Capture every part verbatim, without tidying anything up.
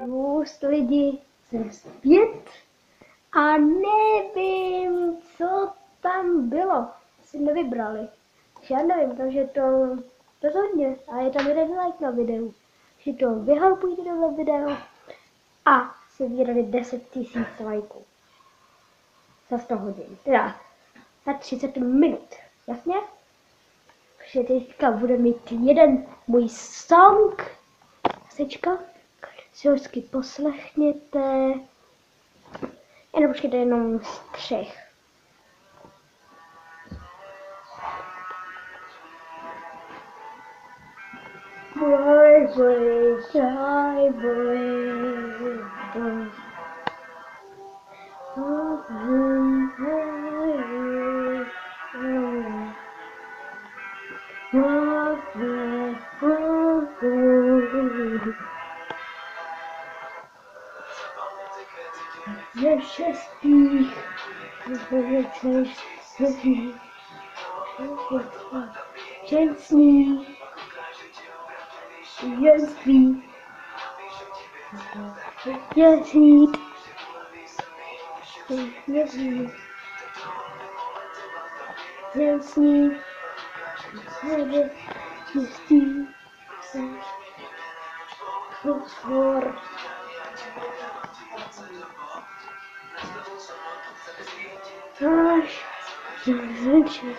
Růst lidi jsem zpět a nevím, co tam bylo. Asi nevybrali. Já nevím, takže to rozhodně. A je tam jeden like na videu. Si to vyhalpujte tohle video a si vydali deset tisíc lajků. Za sto hodin. Teda za třicet minut. Jasně? Takže teďka bude mít jeden můj song. Sečka. Si ho vždycky poslechněte. Jenom počkejte jenom střih. Boy, boy, boy, boy, boy. Ze šestých, ze šestých, šestý, ženství, děsít, děsít, ženství, děsí, fosfor. Až zvenčit,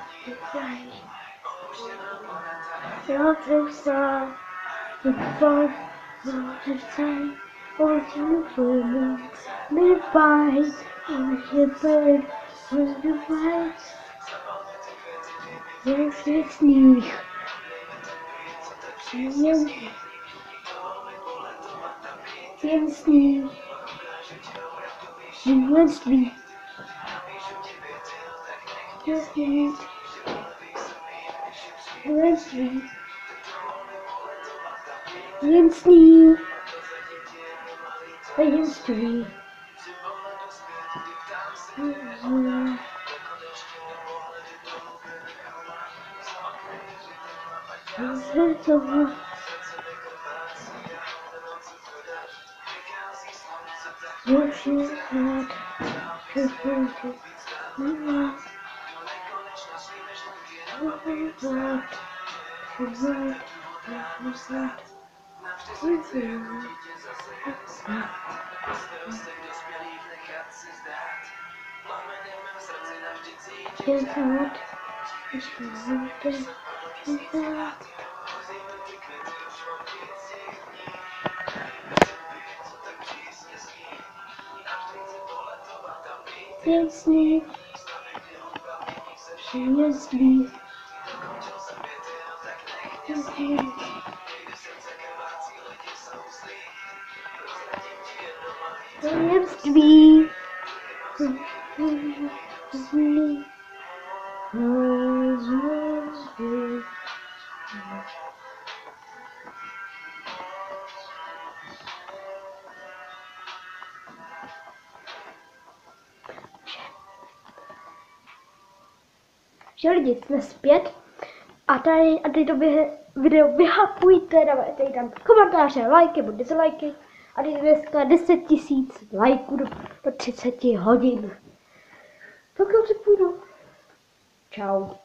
já jsem se vypad, zůstřej, očím tvojmu, vypad, že bird was the fight. Yes, it's sneak. Jen sneak. Jen sneak. Just sneak. Jen sneak. Jen sneak. Jen sneak. What you had to think of me now. What you got to write, what was that? With you, what's that? Can't hide, it's something, it's that. Yes, me. Yes, me. Yes, me. Yes, me. Yes, me. Že lidi, jsme zpět a tady, a tady to video vyhapujte, dávajte tam komentáře, lajky nebo dislajky a tady dneska deset tisíc lajků do, do třicet hodin. Tak já si půjdu. Čau.